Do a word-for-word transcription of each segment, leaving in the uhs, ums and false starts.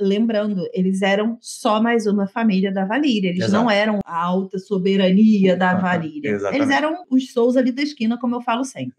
lembrando, eles eram só mais uma família da Valíria. Eles Exato. Não eram a alta soberania da Valíria. Eles eram os Souls ali da esquina, como eu falo sempre.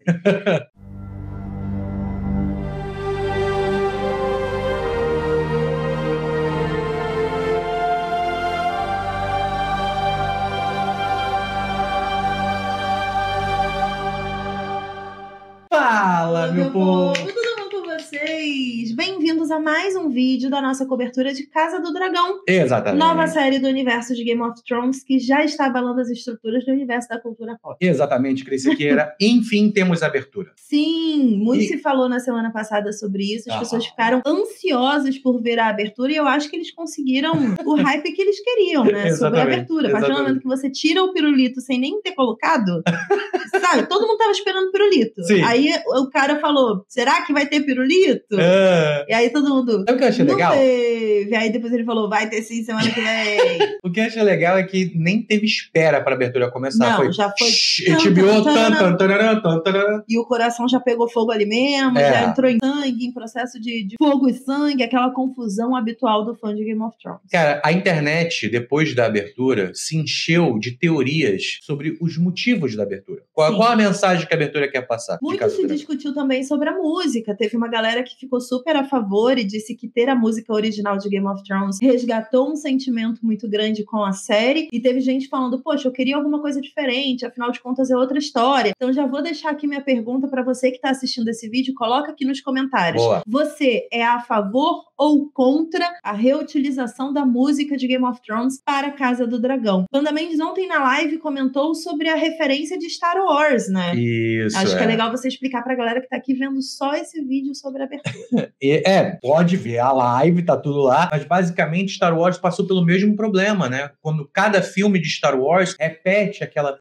Fala, meu povo! Tudo bom com vocês? Bem-vindos a mais um vídeo da nossa cobertura de Casa do Dragão. Exatamente. Nova série do universo de Game of Thrones que já está abalando as estruturas do universo da cultura pop. Exatamente, Cris Siqueira. Enfim, temos abertura. Sim, muito E... se falou na semana passada sobre isso. As ah. pessoas ficaram ansiosas por ver a abertura e eu acho que eles conseguiram o hype que eles queriam, né? Sobre a abertura. A partir do momento que você tira o pirulito sem nem ter colocado, sabe? Todo mundo tava esperando pirulito. Sim. Aí o cara falou, será que vai ter pirulito? É. E aí todo mundo... Sabe o que eu achei não legal? Teve. Aí depois ele falou, vai ter sim semana que vem. O que eu achei legal é que nem teve espera pra abertura começar. Não, foi... já foi... H B O, tan, tan, tan, tan, tan. E o coração já pegou fogo ali mesmo, É. já entrou em sangue, em processo de, de fogo e sangue, aquela confusão habitual do fã de Game of Thrones. Cara, a internet, depois da abertura, se encheu de teorias sobre os motivos da abertura. Qual, qual a mensagem que a abertura quer passar? Muito se discutiu também sobre a música. Teve uma galera que ficou super a favor e disse que ter a música original de Game of Thrones resgatou um sentimento muito grande com a série. E teve gente falando, poxa, eu queria alguma coisa diferente, afinal de contas é outra história. Então já vou deixar aqui minha pergunta para você que está assistindo esse vídeo, coloca aqui nos comentários. Boa. Você é a favor ou contra a reutilização da música de Game of Thrones para a Casa do Dragão? Wanda Mendes ontem na live comentou sobre a referência de Star Wars, né? Isso, Acho é. que é legal você explicar pra galera que tá aqui vendo só esse vídeo sobre a abertura. É, pode ver a live, tá tudo lá, mas basicamente Star Wars passou pelo mesmo problema, né? Quando cada filme de Star Wars repete aquela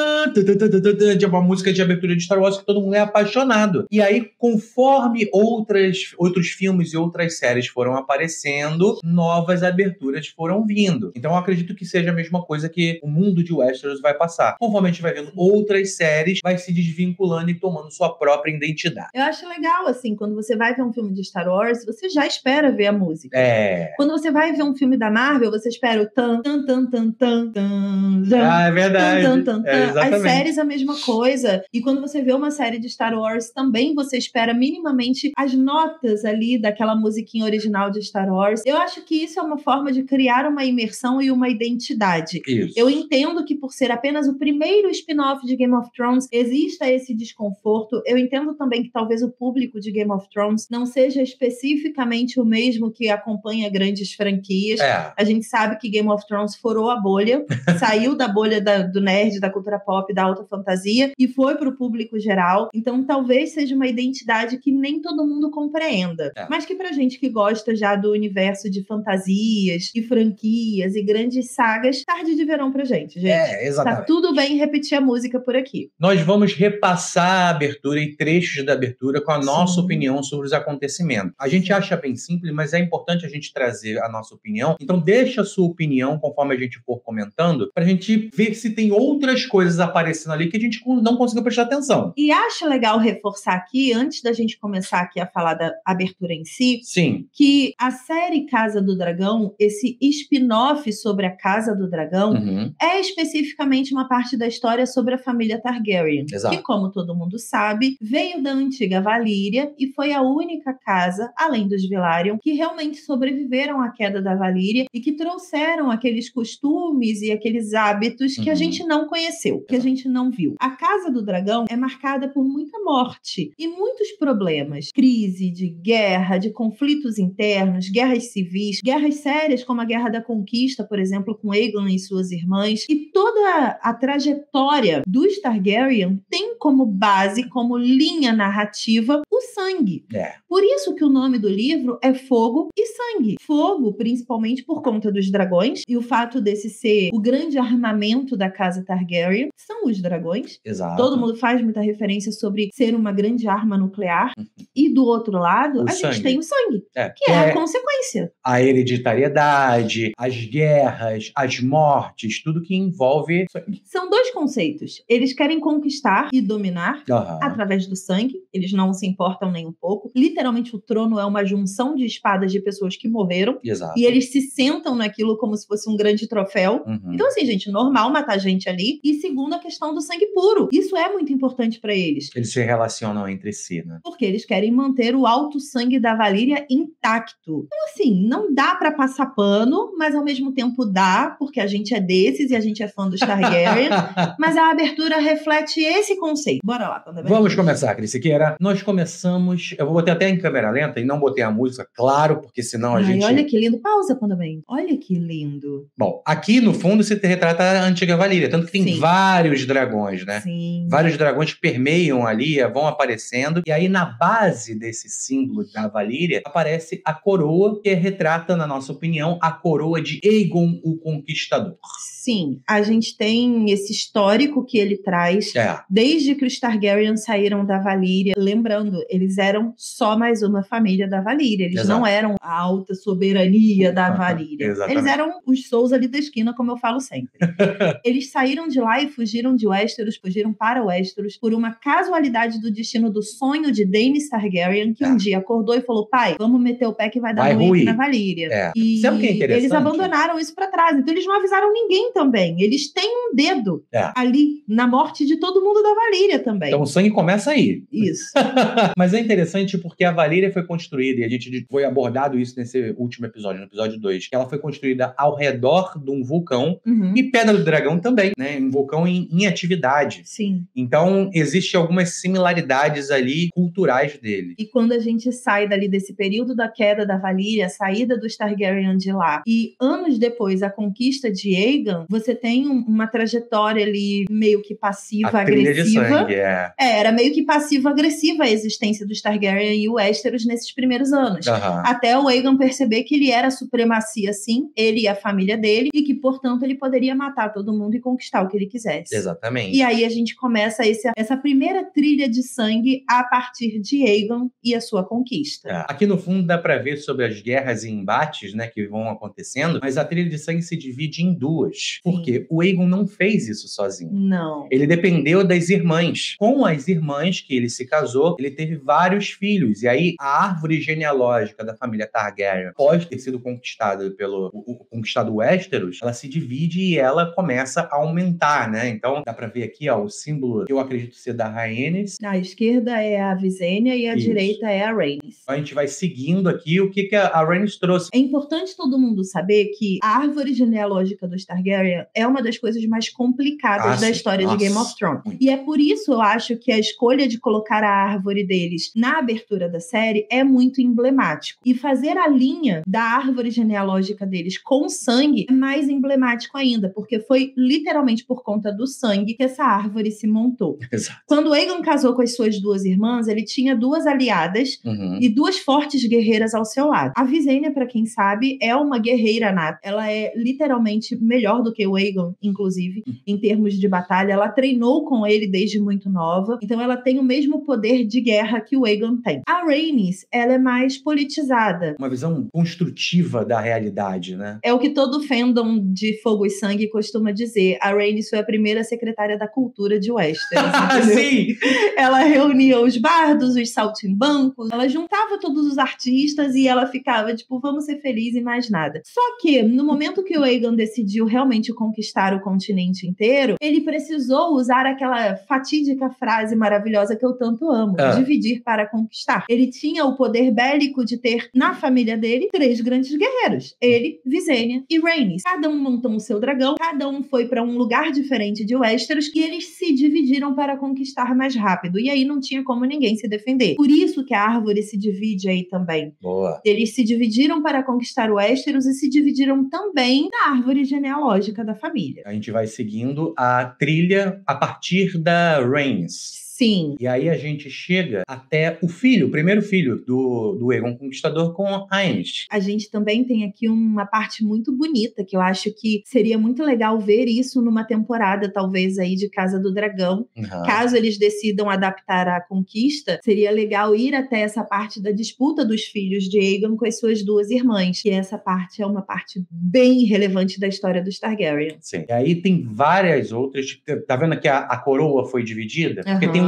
de uma música de abertura de Star Wars que todo mundo é apaixonado. E aí, conforme outras, outros filmes e outras séries foram aparecendo, novas aberturas foram vindo. Então eu acredito que seja a mesma coisa que o mundo de Westeros vai passar. Conforme a gente vai vendo outras séries, vai se desvinculando e tomando sua própria identidade. Eu acho legal, assim, quando você vai ver um filme de Star Wars, você já espera ver a música. É. Quando você vai ver um filme da Marvel, você espera o tan, tan, tan, tan, tan, tan, tan. Ah, é verdade. Tan, tan, tan, é, tan. As séries a mesma coisa. E quando você vê uma série de Star Wars, também você espera minimamente as notas ali daquela musiquinha original de Star Wars. Eu acho que isso é uma forma de criar uma imersão e uma identidade. Isso. Eu entendo que por ser apenas o primeiro spin-off de Game of Thrones, exista esse desconforto. Eu entendo também que talvez o público de Game of Thrones não seja especificamente o mesmo que acompanha grandes franquias. É. A gente sabe que Game of Thrones furou a bolha, saiu da bolha da, do nerd, da cultura pop, da alta fantasia e foi pro público geral. Então talvez seja uma identidade que nem todo mundo compreenda. É. Mas que pra gente que gosta já do universo de fantasias e franquias e grandes sagas, tarde de verão pra gente, gente. É, exatamente. Tá tudo bem repetir a música por aqui. Nós vamos repassar a abertura e trechos da abertura com a nossa Sim. opinião sobre os acontecimentos. A gente acha bem simples, mas é importante a gente trazer a nossa opinião. Então deixa a sua opinião conforme a gente for comentando, pra gente ver se tem outras coisas aparecendo ali que a gente não conseguiu prestar atenção. E acho legal reforçar aqui, antes da gente começar aqui a falar da abertura em si, Sim. que a série Casa do Dragão, esse spin-off sobre a Casa do Dragão, Uhum. é especificamente uma parte da história sobre a família Targaryen. Exato. Que, como todo mundo sabe, veio da antiga Valíria e foi a única casa, além dos Velaryon, que realmente sobreviveram à queda da Valíria e que trouxeram aqueles costumes e aqueles hábitos que uhum. a gente não conheceu, que a gente não viu. A Casa do Dragão é marcada por muita morte e muitos problemas. Crise, de guerra, de conflitos internos, guerras civis, guerras sérias como a Guerra da Conquista, por exemplo, com Aegon e suas irmãs. E toda a trajetória dos Targaryen tem como base, como linha narrativa, o sangue. É. Por isso que o nome do livro é Fogo e Sangue. Fogo, principalmente por conta dos dragões, e o fato desse ser o grande armamento da casa Targaryen, são os dragões. Exato. Todo mundo faz muita referência sobre ser uma grande arma nuclear. E do outro lado, O a sangue. gente tem o sangue, É. que é, é a consequência. A hereditariedade, as guerras, as mortes, tudo que envolve sangue. São dois conceitos. Eles querem conquistar e dominar Uhum. através do sangue. Eles não se importam nem um pouco. Literalmente, o trono é uma junção de espadas de pessoas que morreram. Exato. E eles se sentam naquilo como se fosse um grande troféu. Uhum. Então, assim, gente, normal matar gente ali. E segundo, a questão do sangue puro. Isso é muito importante pra eles. Eles se relacionam entre si, né? Porque eles querem manter o alto sangue da Valíria intacto. Então, assim, não dá pra passar pano, mas ao mesmo tempo dá, porque a gente é desses e a gente é fã dos Targaryen. Mas a abertura reflete esse conceito. Bora lá, Panda Verde. Vamos começar, Cris Siqueira. Nós começamos... Eu vou botar até em câmera lenta e não botei a música, claro, porque senão a Ai, gente... olha que lindo. Pausa, Panda Verde. Olha que lindo. Bom, aqui no fundo se retrata a antiga Valíria, tanto que tem Sim. vários dragões, né? Sim. Vários dragões permeiam ali, vão aparecendo. E aí, na base desse símbolo da Valíria, aparece a coroa, que retrata, na nossa opinião, a coroa de Aegon o Conquistador. Sim, a gente tem esse histórico que ele traz É. desde que os Targaryen saíram da Valíria. Lembrando, eles eram só mais uma família da Valíria. Eles Exato. não eram a alta soberania da Valíria. Exatamente. Eles eram os Souls ali da esquina, como eu falo sempre. Eles saíram de lá e fugiram de Westeros, fugiram para Westeros por uma casualidade do destino do sonho de Daenerys Targaryen, que É. um dia acordou e falou: pai, vamos meter o pé que vai dar Vai ruim ruir. aqui na Valíria. É. E Sabe o que é interessante? eles abandonaram isso pra trás. Então eles não avisaram ninguém também. Eles têm um dedo É. ali na morte de todo mundo da Valíria também. Então o sangue começa aí. Isso. Mas é interessante porque a Valíria foi construída, e a gente foi abordado isso nesse último episódio, no episódio dois, que ela foi construída ao redor de um vulcão, Uhum. e Pedra do Dragão também, né? Um vulcão em, em atividade. Sim. Então, existem algumas similaridades ali culturais dele. E quando a gente sai dali desse período da queda da Valíria, a saída dos Targaryen de lá, e anos depois a conquista de Aegon, você tem um- uma trajetória ali meio que A trilha de passiva-agressiva. sangue, é. É, era meio que passivo-agressiva a existência dos Targaryen e Westeros nesses primeiros anos. Aham. Até o Aegon perceber que ele era a supremacia, sim, ele e a família dele, e que, portanto, ele poderia matar todo mundo e conquistar o que ele quisesse. Exatamente. E aí a gente começa esse, essa primeira trilha de sangue a partir de Aegon e a sua conquista. É. Aqui no fundo dá pra ver sobre as guerras e embates, né, que vão acontecendo, mas a trilha de sangue se divide em duas. Porque o Aegon não fez isso sozinho. Não. Ele dependeu das irmãs. Com as irmãs que ele se casou, ele teve vários filhos. E aí, a árvore genealógica da família Targaryen, após ter sido conquistada pelo o, o conquistado Westeros, ela se divide e ela começa a aumentar, né? Então, dá pra ver aqui, ó, o símbolo que eu acredito ser da Rhaenys. À esquerda é a Visenya e à Isso. direita é a Rhaenys. A gente vai seguindo aqui o que, que a Rhaenys trouxe. É importante todo mundo saber que a árvore genealógica dos Targaryen é uma das coisas mais complicadas Ah, da sim. história Nossa, de Game of Thrones. muito. E é por isso, eu acho, que a escolha de colocar a árvore deles na abertura da série é muito emblemático. E fazer a linha da árvore genealógica deles com sangue é mais emblemático ainda, porque foi literalmente por conta do sangue que essa árvore se montou. Exato. Quando Aegon casou com as suas duas irmãs, ele tinha duas aliadas Uhum. e duas fortes guerreiras ao seu lado. A Visenya, pra quem sabe, é uma guerreira nata. Ela é literalmente melhor do que o Aegon, inclusive, em termos de batalha. Ela treinou com ele desde muito nova, então ela tem o mesmo poder de guerra que o Aegon tem. A Rhaenys, ela é mais politizada. Uma visão construtiva da realidade, né? É o que todo fandom de Fogo e Sangue costuma dizer. A Rhaenys foi a primeira secretária da cultura de Westeros, entendeu? Sim! Ela reunia os bardos, os saltimbancos, ela juntava todos os artistas e ela ficava tipo, vamos ser felizes e mais nada. Só que, no momento que o Aegon decidiu realmente conquistar o continente inteiro, ele precisou usar aquela fatídica frase maravilhosa que eu tanto amo, Ah. dividir para conquistar. Ele tinha o poder bélico de ter, na família dele, três grandes guerreiros. Ele, Visenya e Rhaenys. Cada um montou o seu dragão, cada um foi para um lugar diferente de Westeros e eles se dividiram para conquistar mais rápido. E aí não tinha como ninguém se defender. Por isso que a árvore se divide aí também. Boa. Eles se dividiram para conquistar Westeros e se dividiram também na árvore genealógica da família. A gente vai seguindo a trilha a partir da Rhaenys. Sim. E aí a gente chega até o filho, o primeiro filho do, do Aegon Conquistador com a Rhaenys. A gente também tem aqui uma parte muito bonita, que eu acho que seria muito legal ver isso numa temporada, talvez, aí de Casa do Dragão. Uhum. Caso eles decidam adaptar a conquista, seria legal ir até essa parte da disputa dos filhos de Aegon com as suas duas irmãs, que essa parte é uma parte bem relevante da história dos Targaryen. Sim. E aí tem várias outras. Tá vendo que a, a coroa foi dividida? Porque Aham. tem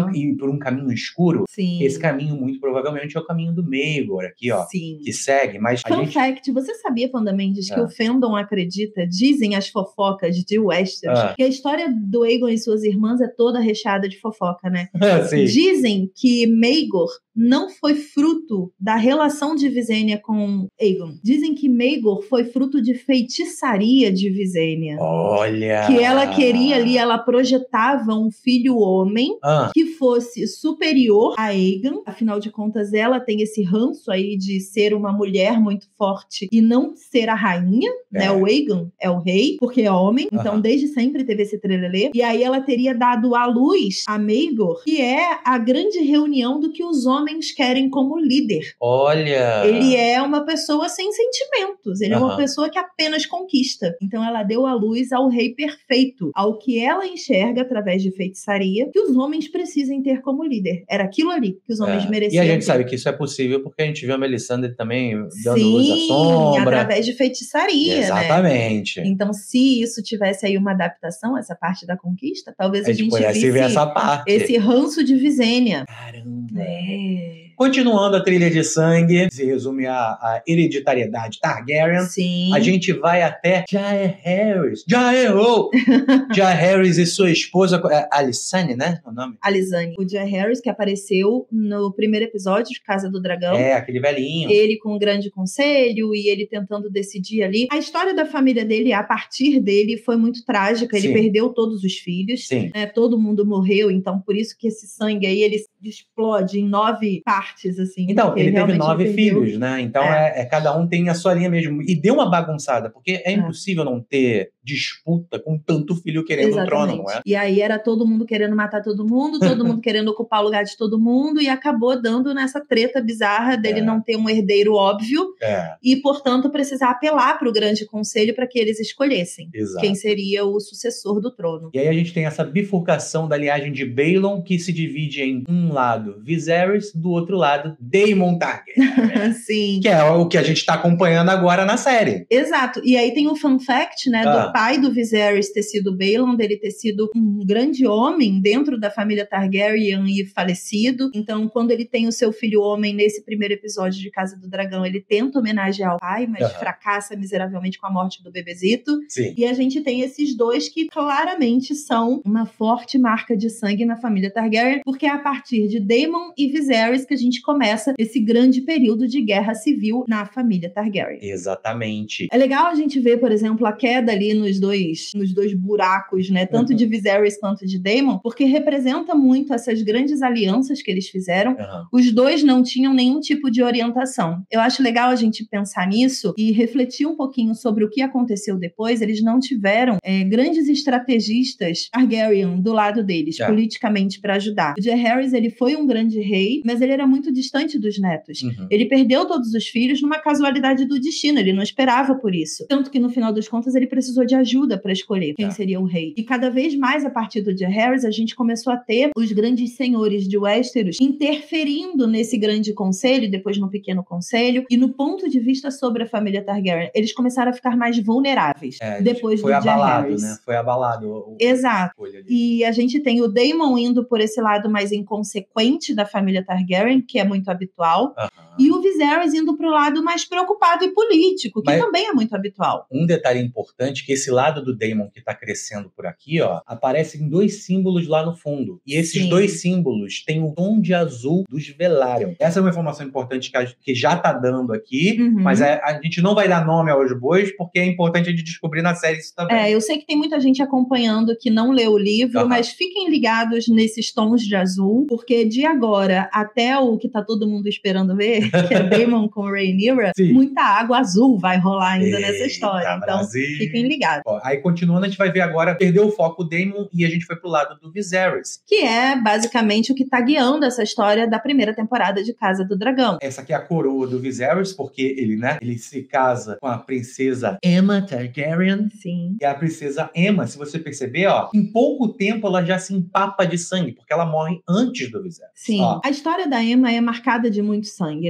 um, ir por um caminho escuro, Sim. esse caminho muito provavelmente é o caminho do Maegor aqui, ó. Sim. Que segue, mas a Fun gente... fact, você sabia, Panda Mendes, que Ah. o fandom acredita, dizem as fofocas de Westeros, Ah. que a história do Aegon e suas irmãs é toda recheada de fofoca, né? Sim. Dizem que Maegor não foi fruto da relação de Visenya com Aegon. Dizem que Maegor foi fruto de feitiçaria de Visenya. Olha! Que ela queria ali, ela projetava um filho homem ah. que fosse superior a Aegon. Afinal de contas, ela tem esse ranço aí de ser uma mulher muito forte e não ser a rainha, é. né? O Aegon é o rei, porque é homem. Então, uh-huh. desde sempre teve esse trelelê. E aí ela teria dado à luz a Maegor, que é a grande reunião do que os homens querem como líder. Olha! Ele é uma pessoa sem sentimentos. Ele uh-huh. é uma pessoa que apenas conquista. Então, ela deu à luz ao rei perfeito, ao que ela enxerga através de feitiçaria, que os homens precisem ter como líder. Era aquilo ali que os homens é. mereciam. E a gente ter. sabe que isso é possível porque a gente viu a Melisandre também dando Sim, luz à sombra. através de feitiçaria, Exatamente. né? Então, se isso tivesse aí uma adaptação, essa parte da conquista, talvez a, a gente pudesse visse ver essa parte. Esse ranço de Visenya. Caramba! É... Continuando a trilha de sangue, se resume a, a hereditariedade Targaryen. Sim. A gente vai até Jaehaerys. Harris. Jaehaerys! Jaehaerys e sua esposa, Alysanne, né? O nome? Alysanne. O Jaehaerys, que apareceu no primeiro episódio de Casa do Dragão. É, aquele velhinho. Ele com o grande conselho e ele tentando decidir ali. A história da família dele, a partir dele, foi muito trágica. Ele Sim. perdeu todos os filhos. Sim. Né? Todo mundo morreu, então por isso que esse sangue aí, ele explode em nove partes. Assim, então, ele teve nove ele filhos, né? Então, é. É, é, cada um tem a sua linha mesmo. E deu uma bagunçada, porque é, é. impossível não ter disputa com tanto filho querendo o trono, não é? E aí era todo mundo querendo matar todo mundo, todo mundo querendo ocupar o lugar de todo mundo, e acabou dando nessa treta bizarra dele é. não ter um herdeiro óbvio, é. e, portanto, precisar apelar para o grande conselho para que eles escolhessem Exato. Quem seria o sucessor do trono. E aí a gente tem essa bifurcação da linhagem de Baelon, que se divide em um lado Viserys, do outro lado Daemon Targaryen. Sim. Que é o que a gente está acompanhando agora na série. Exato. E aí tem um fun fact, né, ah. do pai do Viserys ter sido Baelon, dele ter sido um grande homem dentro da família Targaryen e falecido. Então, quando ele tem o seu filho homem nesse primeiro episódio de Casa do Dragão, ele tenta homenagear o pai, mas uh-huh. fracassa miseravelmente com a morte do bebezito. Sim. E a gente tem esses dois que claramente são uma forte marca de sangue na família Targaryen, porque é a partir de Daemon e Viserys que a gente começa esse grande período de guerra civil na família Targaryen. Exatamente. É legal a gente ver, por exemplo, a queda ali nos dois, nos dois buracos, né? Tanto uhum. de Viserys quanto de Daemon, porque representa muito essas grandes alianças que eles fizeram. Uhum. Os dois não tinham nenhum tipo de orientação. Eu acho legal a gente pensar nisso e refletir um pouquinho sobre o que aconteceu depois. Eles não tiveram é, grandes estrategistas Targaryen do lado deles, é. politicamente, para ajudar. O Jaehaerys, ele foi um grande rei, mas ele era muito distante dos netos. Uhum. Ele perdeu todos os filhos numa casualidade do destino, ele não esperava por isso. Tanto que no final das contas ele precisou de ajuda para escolher quem é. seria o rei. E cada vez mais a partir do Jaehaerys a gente começou a ter os grandes senhores de Westeros interferindo nesse grande conselho, depois no pequeno conselho, e no ponto de vista sobre a família Targaryen, eles começaram a ficar mais vulneráveis é, depois foi do abalado, Jaehaerys. Né? Foi abalado. O, Exato. E a gente tem o Daemon indo por esse lado mais inconsequente da família Targaryen, que é muito habitual, uhum. e o Viserys indo pro lado mais preocupado e político, que Mas também é muito habitual. Um detalhe importante, que esse lado do Daemon que tá crescendo por aqui, ó, aparecem dois símbolos lá no fundo. E esses Sim. dois símbolos têm o tom de azul dos Velaryon. Essa é uma informação importante que, a, que já tá dando aqui, uhum. mas a, a gente não vai dar nome aos bois, porque é importante a gente descobrir na série isso também. É, eu sei que tem muita gente acompanhando que não leu o livro, uhum. mas fiquem ligados nesses tons de azul, porque de agora até o que tá todo mundo esperando ver, que é Daemon com Rhaenyra, muita água azul vai rolar ainda Eita, nessa história. Então, Brasil. Fiquem ligados. Ó, aí, continuando, a gente vai ver agora, perdeu o foco o Daemon e a gente foi pro lado do Viserys. Que é, basicamente, o que tá guiando essa história da primeira temporada de Casa do Dragão. Essa aqui é a coroa do Viserys, porque ele, né, ele se casa com a princesa Aemma Targaryen. Sim. E a princesa Aemma, se você perceber, ó, em pouco tempo ela já se empapa de sangue, porque ela morre antes do Viserys. Sim. Ó. A história da Aemma é marcada de muito sangue,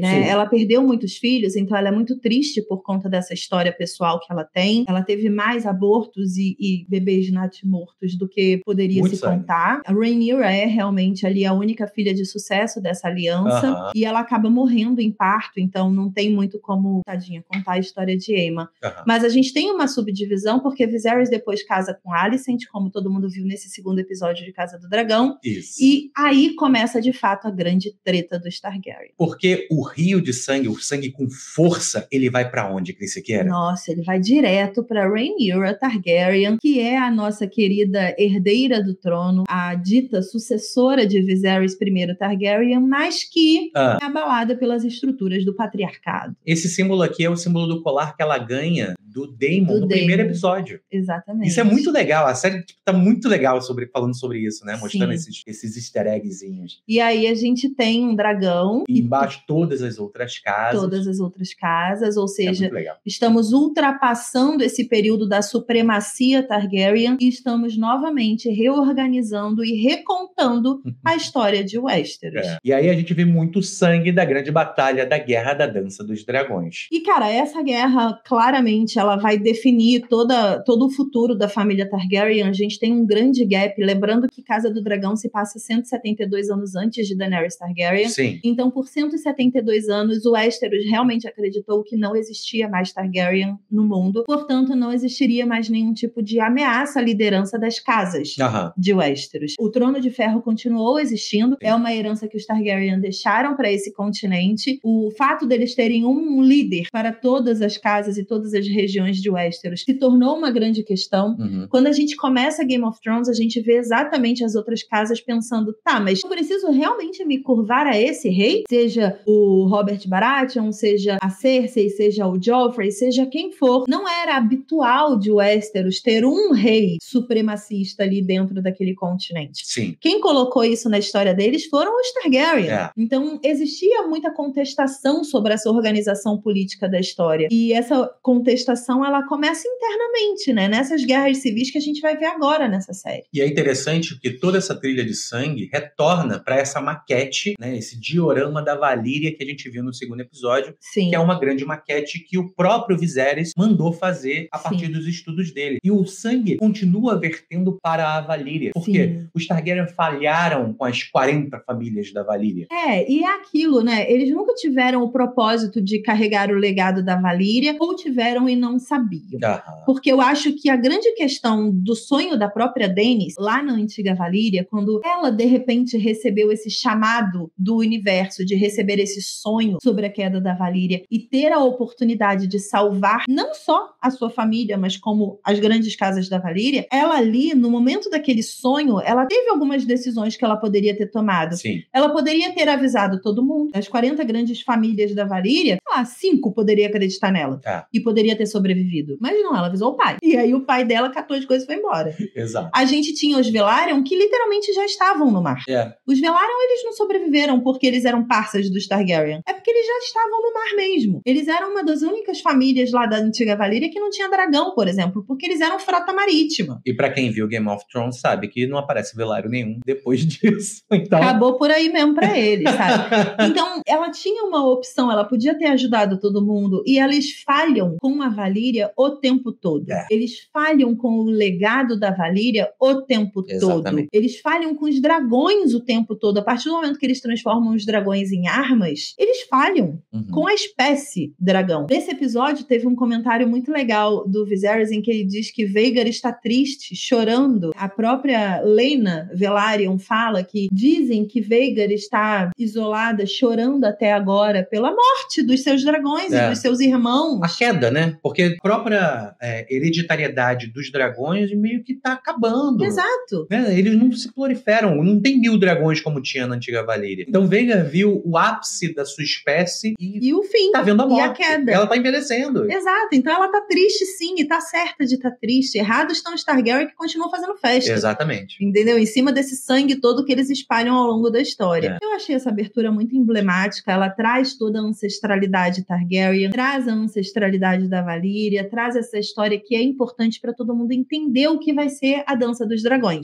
né? Sim. Ela perdeu muitos filhos, então ela é muito triste por conta dessa história pessoal que ela tem. Ela teve mais abortos e, e bebês natimortos do que poderia Muito se sangue. contar. A Rhaenyra é realmente ali a única filha de sucesso dessa aliança. Aham. E ela acaba morrendo em parto, então não tem muito como, tadinha, contar a história de Aemma. Aham. Mas a gente tem uma subdivisão, porque Viserys depois casa com Alicent, como todo mundo viu nesse segundo episódio de Casa do Dragão. Isso. E aí começa, de fato, a grande treta dos Targaryen. Porque o rio de sangue, o sangue com força, ele vai pra onde, Cris Siqueira? Nossa, ele vai direto para Rhaenyra Targaryen, que é a nossa querida herdeira do trono, a dita sucessora de Viserys I Targaryen, mas que Ah. é abalada pelas estruturas do patriarcado. Esse símbolo aqui é o símbolo do colar que ela ganha do Daemon Do no Daemon. primeiro episódio. Exatamente. Isso é muito legal. A série tipo, tá muito legal sobre, falando sobre isso, né? Mostrando Sim. esses, esses easter eggzinhos. E aí a gente tem um dragão E embaixo todas as outras casas. todas as outras casas, ou É seja, muito legal. estamos ultrapassando esse período da supremacia Targaryen e estamos novamente reorganizando e recontando a história de Westeros. É. E aí a gente vê muito sangue da grande batalha da Guerra da Dança dos Dragões. E, cara, essa guerra, claramente, ela vai definir toda, todo o futuro da família Targaryen. A gente tem um grande gap, lembrando que Casa do Dragão se passa cento e setenta e dois anos antes de Daenerys Targaryen. Sim. Então, por cento e setenta e dois anos, o Westeros realmente acreditou que não existia mais Targaryen no mundo. Portanto, não existiria mais nenhum tipo de ameaça à liderança das casas Aham. de Westeros. O Trono de Ferro continuou existindo. É uma herança que os Targaryen deixaram para esse continente. O fato deles terem um líder para todas as casas e todas as regiões de Westeros se tornou uma grande questão. Uhum. Quando a gente começa Game of Thrones, a gente vê exatamente as outras casas pensando, tá, mas eu preciso realmente me curvar a esse rei? Seja o Robert Baratheon, seja a Cersei, seja o Joffrey, seja quem for. Não era habitual de Westeros ter um rei supremacista ali dentro daquele continente. Sim. Quem colocou isso na história deles foram os Targaryen. É. Então, existia muita contestação sobre essa organização política da história. E essa contestação, ela começa internamente, né? Nessas guerras civis que a gente vai ver agora nessa série. E é interessante porque toda essa trilha de sangue retorna para essa maquete, né, esse diorama da Valíria que a gente viu no segundo episódio, Sim. que é uma grande maquete que o próprio Viserys mandou fazer a partir Sim. dos estudos dele. E o sangue continua vertendo para a Valíria, porque Sim. os Targaryen falharam com as quarenta famílias da Valíria. É, e é aquilo, né? Eles nunca tiveram o propósito de carregar o legado da Valíria, ou tiveram e não sabiam. Aham. Porque eu acho que a grande questão do sonho da própria Daenerys, lá na antiga Valíria, quando ela, de repente, recebeu esse chamado do universo de receber esse sonho sobre a queda da Valíria e ter a oportunidade de salvar não só a sua família, mas como as grandes casas da Valíria, ela ali, no momento daquele sonho, ela teve algumas decisões que ela poderia ter tomado. Sim. Ela poderia ter avisado todo mundo. Das quarenta grandes famílias da Valíria, sei lá, cinco poderia acreditar nela. É. E poderia ter sobrevivido. Mas não, ela avisou o pai. E aí o pai dela catou as coisas e foi embora. Exato. A gente tinha os Velaryon que literalmente já estavam no mar. É. Os Velaryon, eles não sobreviveram porque eles eram parças dos Targaryen. É porque eles já estavam no mar mesmo. Eles eram uma das únicas famílias lá da antiga Valíria que não tinha dragão, por exemplo, porque eles eram frota marítima. E pra quem viu Game of Thrones sabe que não aparece Velário nenhum depois disso. Então... Acabou por aí mesmo pra eles, sabe? Então, ela tinha uma opção, ela podia ter ajudado todo mundo, e eles falham com a Valíria o tempo todo. É. Eles falham com o legado da Valíria o tempo Exatamente. todo. Eles falham com os dragões o tempo todo. A partir do momento que eles transformam os dragões em armas, eles falham Uhum. com a espécie dragão. Nesse episódio, teve um comentário muito legal do Viserys em que ele diz que Vhagar está triste, chorando. A própria Lena Velaryon fala que dizem que Vhagar está isolada, chorando até agora pela morte dos seus dragões É. e dos seus irmãos. A queda, né? Porque a própria é, hereditariedade dos dragões meio que tá acabando. Exato. Né? Eles não se proliferam, não tem mil dragões como tinha na antiga Valíria. Então Vhagar viu o ápice da sua espécie e, E o fim. tá vendo a E morte. a queda. Ela tá envelhecendo. Exato. Então ela tá triste sim, e tá certa de estar tá triste. Errados estão os Targaryen que continuam fazendo festa. Exatamente. Entendeu? Em cima desse sangue todo que eles espalham ao longo da história. É. Eu achei essa abertura muito emblemática. Ela traz toda a ancestralidade Targaryen, traz a ancestralidade da Valíria, traz essa história que é importante para todo mundo entender o que vai ser a Dança dos Dragões. É.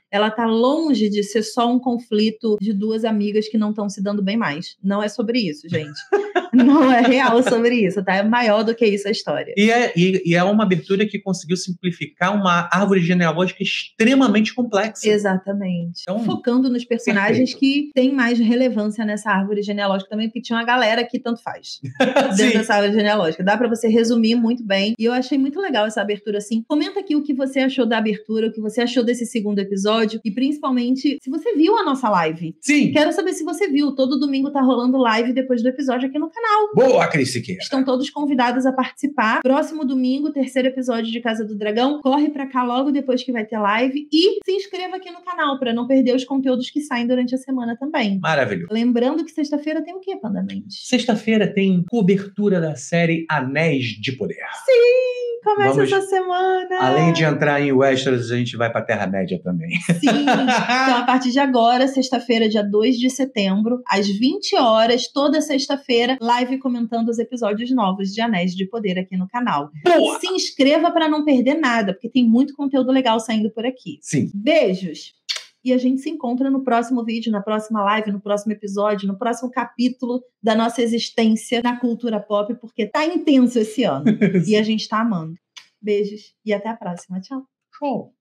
ela tá longe de ser só um conflito de duas amigas que não estão se dando bem mais. Não é sobre isso, gente. Não é real sobre isso, tá? É maior do que isso a história. E é, e, e é uma abertura que conseguiu simplificar uma árvore genealógica extremamente complexa. Exatamente. Então, focando nos personagens perfeito. que têm mais relevância nessa árvore genealógica também, porque tinha uma galera que tanto faz dentro dessa árvore genealógica. Dá pra você resumir muito bem. E eu achei muito legal essa abertura, assim. Comenta aqui o que você achou da abertura, o que você achou desse segundo episódio e, principalmente, se você viu a nossa live. Sim. Quero saber se você viu. Todo domingo tá rolando live depois do episódio aqui no canal. Boa, Cris Siqueira. Estão todos convidados a participar. Próximo domingo, terceiro episódio de Casa do Dragão. Corre pra cá logo depois que vai ter live. E se inscreva aqui no canal pra não perder os conteúdos que saem durante a semana também. Maravilhoso. Lembrando que sexta-feira tem o quê, Panda Mendes? Sexta-feira tem cobertura da série Anéis de Poder. Sim! Começa Vamos, essa semana! Além de entrar em Westeros, a gente vai pra Terra-média também. Sim! Então, a partir de agora, sexta-feira, dia dois de setembro, às vinte horas, toda sexta-feira, live comentando os episódios novos de Anéis de Poder aqui no canal. Boa! Se inscreva para não perder nada, porque tem muito conteúdo legal saindo por aqui. Sim. Beijos! E a gente se encontra no próximo vídeo, na próxima live, no próximo episódio, no próximo capítulo da nossa existência na cultura pop, porque tá intenso esse ano. E a gente tá amando. Beijos e até a próxima. Tchau. Show!